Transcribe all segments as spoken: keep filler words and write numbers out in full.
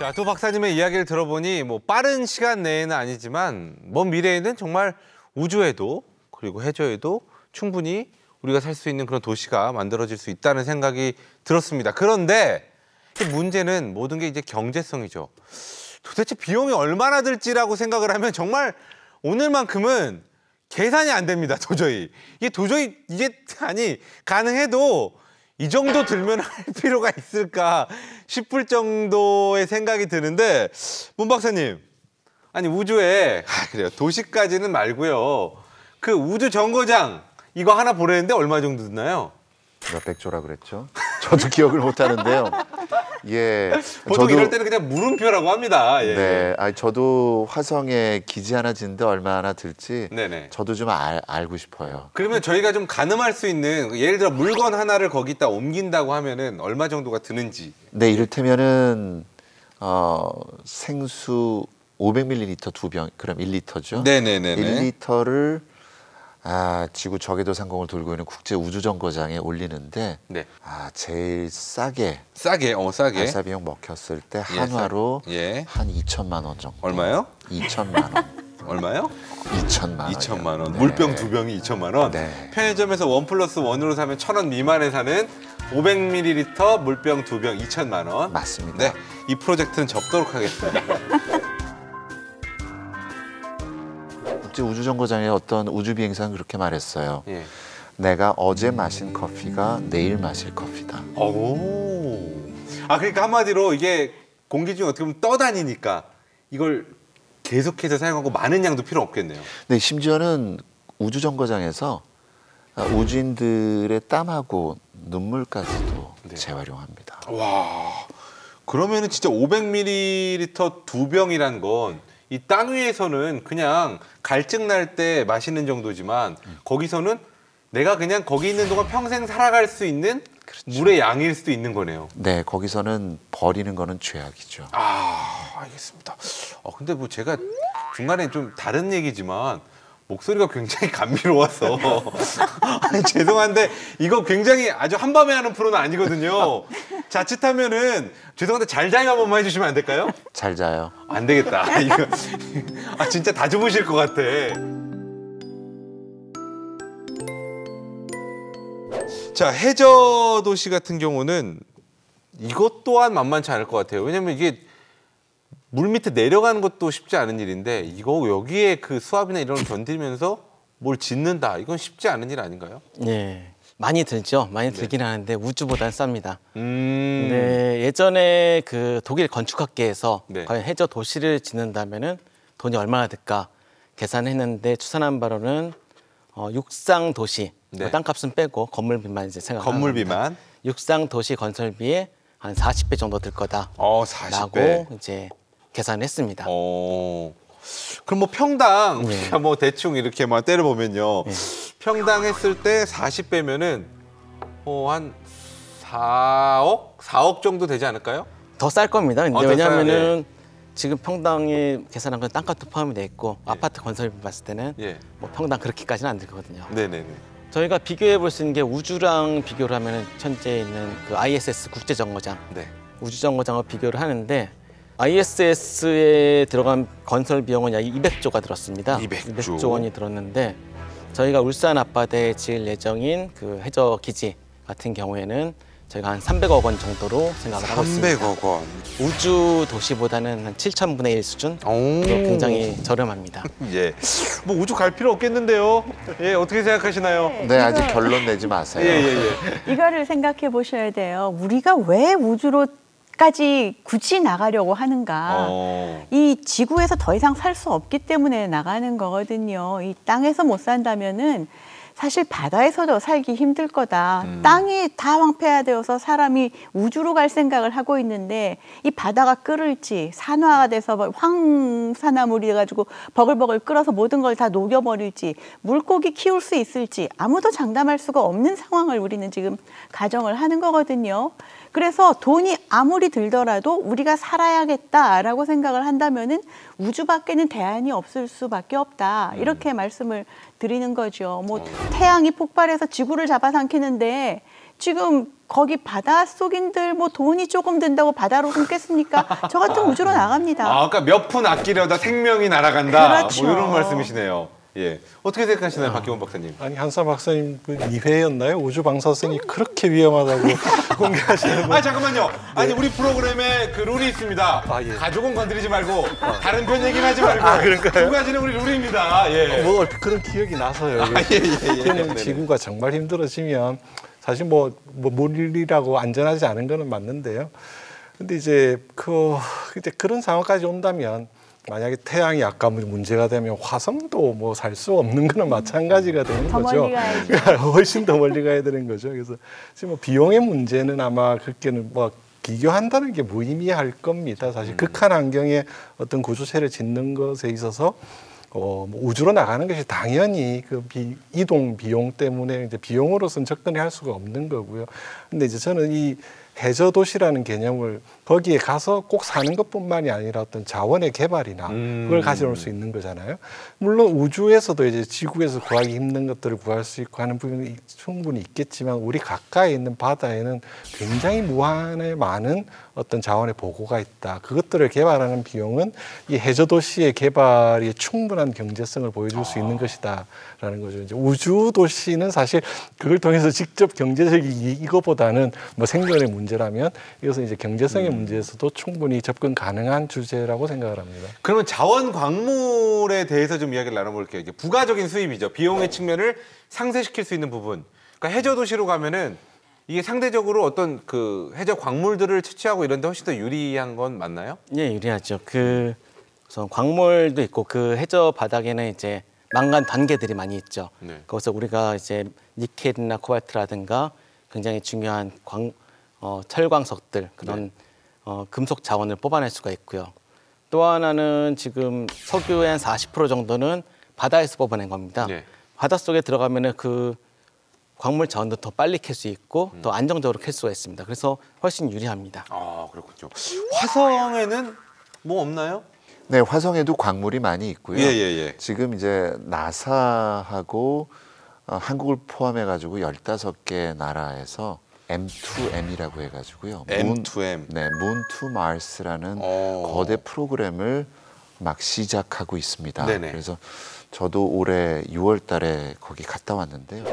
자, 두 박사님의 이야기를 들어보니 뭐 빠른 시간 내에는 아니지만 먼 미래에는 정말 우주에도 그리고 해저에도 충분히 우리가 살 수 있는 그런 도시가 만들어질 수 있다는 생각이 들었습니다. 그런데 문제는 모든 게 이제 경제성이죠. 도대체 비용이 얼마나 들지라고 생각을 하면 정말 오늘만큼은 계산이 안 됩니다, 도저히. 이게 도저히 이게 아니 가능해도 이 정도 들면 할 필요가 있을까 싶을 정도의 생각이 드는데 문 박사님, 아니 우주에 아, 그래요 도시까지는 말고요. 그 우주 정거장 이거 하나 보내는데 얼마 정도 드나요? 몇백 조라 그랬죠? 저도 기억을 못 하는데요. 예. 보통 저도, 이럴 때는 그냥 물음표라고 합니다. 예. 네. 아니, 저도 화성에 기지 하나 짓는데 얼마나 들지 네네. 저도 좀 알, 알고 싶어요. 그러면 저희가 좀 가늠할 수 있는 예를 들어 물건 하나를 거기다 옮긴다고 하면은 얼마 정도가 드는지. 네, 이를테면은 어, 생수 오백 밀리리터 두 병, 그럼 일 리터죠? 네네네. 일 리터를 아, 지구 저궤도 상공을 돌고 있는 국제 우주 정거장에 올리는데 네. 아, 제일 싸게 싸게, 어 싸게. 발사 비용 먹혔을 때 한화로 예, 예. 한 이천만 원 정도. 얼마요? 이천만 원. 얼마요? 이천만 원. 이천만 원. 네. 물병 두 병이 이천만 원. 네. 편의점에서 원 플러스 원으로 사면 천 원 미만에 사는 오백 밀리리터 물병 두 병 이천만 원. 맞습니다. 네, 이 프로젝트는 접도록 하겠습니다. 국제 우주 정거장의 어떤 우주 비행사는 그렇게 말했어요. 예. 내가 어제 마신 커피가 내일 마실 커피다. 오. 아 그러니까 한마디로 이게 공기 중에 어떻게 보면 떠다니니까 이걸 계속해서 사용하고 많은 양도 필요 없겠네요. 네, 심지어는 우주 정거장에서 우주인들의 땀하고 눈물까지도 네. 재활용합니다. 와. 그러면은 진짜 오백 밀리리터 두 병이란 건 이 땅 위에서는 그냥 갈증 날 때 마시는 정도지만 음. 거기서는 내가 그냥 거기 있는 동안 평생 살아갈 수 있는 그렇죠. 물의 양일 수도 있는 거네요. 네, 거기서는 버리는 거는 죄악이죠. 아, 알겠습니다. 어, 근데 뭐 제가 중간에 좀 다른 얘기지만 목소리가 굉장히 감미로워서 아니, 죄송한데 이거 굉장히 아주 한밤에 하는 프로는 아니거든요. 자칫하면은 죄송한데 잘 자요 한 번만 해주시면 안 될까요? 잘 자요. 안 되겠다. 이거 아 진짜 다 주무실 것 같아. 자, 해저 도시 같은 경우는 이것 또한 만만치 않을 것 같아요. 왜냐면 이게 물 밑에 내려가는 것도 쉽지 않은 일인데 이거 여기에 그 수압이나 이런 걸 견디면서 뭘 짓는다. 이건 쉽지 않은 일 아닌가요? 네. 많이 들죠. 많이 들긴 네. 하는데 우주보다는 쌉니다. 음. 네, 예전에 그 독일 건축학계에서 네. 과연 해저 도시를 짓는다면은 돈이 얼마나 들까 계산했는데 추산한 바로는 어, 육상 도시, 네. 뭐 땅값은 빼고 건물비만 이제 생각. 건물비만. 육상 도시 건설비에 한 사십 배 정도 들 거다. 어, 사십 배. 라고 이제 계산했습니다. 어. 그럼 뭐 평당 네. 뭐 대충 이렇게 막 때려 보면요. 네. 평당 했을 때 사십 배면은 어, 한 사억? 사억 정도 되지 않을까요? 더 쌀 겁니다. 근데 어, 더 왜냐하면은 예. 지금 평당에 계산한 건 땅값도 포함이 돼 있고 예. 아파트 건설비 봤을 때는 예. 뭐 평당 그렇게까지는 안 들거든요. 네네네. 저희가 비교해 볼 수 있는 게 우주랑 비교를 하면 현재 있는 그 아이에스에스 국제정거장, 네. 우주정거장과 비교를 하는데 아이에스에스에 들어간 건설 비용은 약 이백 조가 들었습니다. 이백 조. 이백 조 원이 들었는데 저희가 울산 앞바다에 지을 예정인 그 해저 기지 같은 경우에는 저희가 한 삼백억 원 정도로 생각을 하고 있습니다. 삼백억 원. 우주 도시보다는 한 칠천 분의 일 수준? 오. 굉장히 저렴합니다. 예. 뭐 우주 갈 필요 없겠는데요. 예, 어떻게 생각하시나요? 네, 아직 결론 내지 마세요. 예, 예, 예. 이거를 생각해 보셔야 돼요. 우리가 왜 우주로까지 굳이 나가려고 하는가. 어. 이 지구에서 더 이상 살 수 없기 때문에 나가는 거거든요. 이 땅에서 못 산다면은 사실 바다에서도 살기 힘들 거다. 음. 땅이 다 황폐화되어서 사람이 우주로 갈 생각을 하고 있는데 이 바다가 끓을지 산화가 돼서 황산화물이 돼가지고 버글버글 끓어서 모든 걸 다 녹여버릴지 물고기 키울 수 있을지 아무도 장담할 수가 없는 상황을 우리는 지금 가정을 하는 거거든요. 그래서 돈이 아무리 들더라도 우리가 살아야겠다라고 생각을 한다면은 우주밖에는 대안이 없을 수밖에 없다. 이렇게 음. 말씀을 드리는 거죠. 뭐 태양이 폭발해서 지구를 잡아삼키는데 지금 거기 바닷속인들 뭐 돈이 조금 든다고 바다로 숨겠습니까? 저 같은 우주로 나갑니다. 아, 그러니까 몇 푼 아끼려다 생명이 날아간다. 그렇죠. 뭐 이런 말씀이시네요. 예, 어떻게 생각하시나요, 아. 박기원 박사님? 아니 한사 박사님 그 이 회였나요? 우주 방사선이 그렇게 위험하다고 공개하시는 거. 아 잠깐만요. 아니 우리 프로그램에 그 룰이 있습니다. 아, 예. 가족은 건드리지 말고 다른 편 얘기는 하지 말고. 아, 그런가요? 두 가지는 우리 룰입니다. 예. 뭐 그런 기억이 나서요. 아, 예, 예, 예. 지구가 정말 힘들어지면 사실 뭐, 뭐 물리라고 안전하지 않은 거는 맞는데요. 근데 이제 그 이제 그런 상황까지 온다면. 만약에 태양이 아까 문제가 되면 화성도 뭐 살 수 없는 거는 마찬가지가 되는 더 거죠. 멀리 가야죠. 훨씬 더 멀리 가야 되는 거죠. 그래서 지금 뭐 비용의 문제는 아마 그렇게는 뭐 비교한다는 게 무의미할 겁니다. 사실 음. 극한 환경에 어떤 구조체를 짓는 것에 있어서 어, 뭐 우주로 나가는 것이 당연히 그 비, 이동 비용 때문에 이제 비용으로서는 접근을 할 수가 없는 거고요. 근데 이제 저는 이 해저 도시라는 개념을 거기에 가서 꼭 사는 것뿐만이 아니라 어떤 자원의 개발이나 음. 그걸 가져올 수 있는 거잖아요. 물론 우주에서도 이제 지구에서 구하기 힘든 것들을 구할 수 있고 하는 부분이 충분히 있겠지만 우리 가까이 있는 바다에는 굉장히 무한의 많은 어떤 자원의 보고가 있다. 그것들을 개발하는 비용은 이 해저 도시의 개발이 충분한 경제성을 보여줄 수 있는 것이다라는 거죠. 이제 우주 도시는 사실 그걸 통해서 직접 경제적인 이거보다는 뭐 생존의 문제라면 이것은 이제 경제성의 음. 문제에서도 충분히 접근 가능한 주제라고 생각을 합니다. 그러면 자원 광물에 대해서 좀 이야기를 나눠볼게요. 이제 부가적인 수입이죠. 비용의 측면을 상쇄시킬 수 있는 부분. 그러니까 해저 도시로 가면은 이게 상대적으로 어떤 그 해저 광물들을 채취하고 이런 데 훨씬 더 유리한 건 맞나요? 예, 유리하죠. 그 우선 광물도 있고 그 해저 바닥에는 이제 망간 단계들이 많이 있죠. 네. 거기서 우리가 이제 니켈이나 코발트라든가 굉장히 중요한 광, 어, 철광석들 그런 네. 어, 금속 자원을 뽑아낼 수가 있고요. 또 하나는 지금 석유의 한 사십 퍼센트 정도는 바다에서 뽑아낸 겁니다. 네. 바닷속에 들어가면은 그 광물 자원도 더 빨리 캘 수 있고 음. 더 안정적으로 캘 수가 있습니다. 그래서 훨씬 유리합니다. 아, 그렇군요. 화성에는 뭐 없나요? 네, 화성에도 광물이 많이 있고요. 예, 예, 예. 지금 이제 나사하고 어, 한국을 포함해가지고 열다섯 개 나라에서 엠 투 엠이라고 해가지고요. 엠 투 엠. 네, Moon to Mars라는 오. 거대 프로그램을 막 시작하고 있습니다. 네네. 그래서 저도 올해 유월 달에 거기 갔다 왔는데요.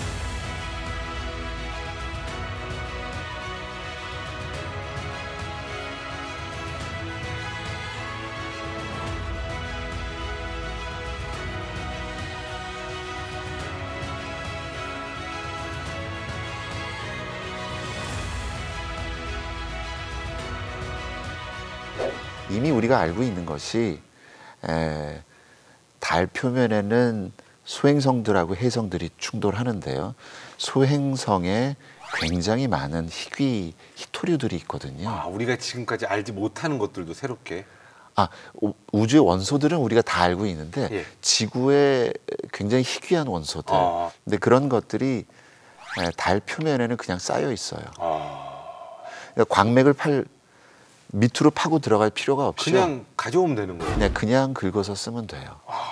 이미 우리가 알고 있는 것이 에, 달 표면에는 소행성들하고 해성들이 충돌하는데요. 소행성에 굉장히 많은 희귀 희토류들이 있거든요. 아, 우리가 지금까지 알지 못하는 것들도 새롭게. 아, 우주의 원소들은 우리가 다 알고 있는데 예. 지구에 굉장히 희귀한 원소들. 아. 근데 그런 것들이 에, 달 표면에는 그냥 쌓여 있어요. 아. 그러니까 광맥을 팔 밑으로 파고 들어갈 필요가 없이 그냥 가져오면 되는 거예요. 네, 그냥 긁어서 쓰면 돼요.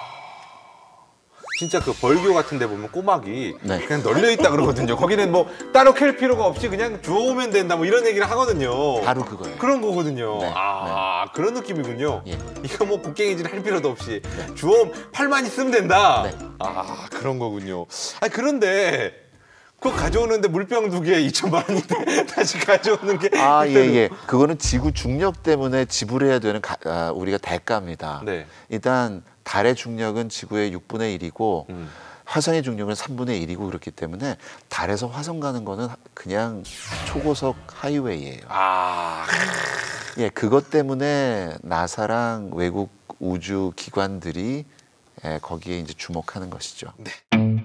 진짜 그 벌교 같은 데 보면 꼬막이 네. 그냥 널려 있다 그러거든요. 거기는 뭐 따로 캘 필요가 없이 그냥 주워오면 된다 뭐 이런 얘기를 하거든요. 바로 그거예요. 그런 거거든요. 네, 아, 네. 그런 느낌이군요. 예. 이거 뭐 곡괭이질 할 필요도 없이 네. 주워 팔만 있으면 된다. 네. 아, 그런 거군요. 아니, 그런데 그거 가져오는데 물병 두 개에 이천만 원인데 다시 가져오는 게 아, 예, 예. 그거는 지구 중력 때문에 지불해야 되는 가, 아, 우리가 대가입니다. 네. 일단 달의 중력은 지구의 육분의 일이고 음. 화성의 중력은 삼분의 일이고 그렇기 때문에 달에서 화성 가는 거는 그냥 초고속 하이웨이예요. 아. 예, 그것 때문에 나사랑 외국 우주 기관들이 예, 거기에 이제 주목하는 것이죠. 네.